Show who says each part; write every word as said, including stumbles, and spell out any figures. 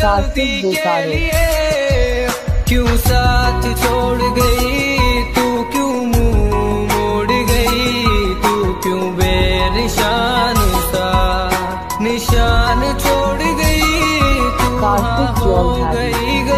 Speaker 1: गलती के लिए क्यों साथ छोड़ गई, तू क्यों मुंह मोड़ गई, तू क्यों बेनिशान सा निशान छोड़ गई, तू हो गई।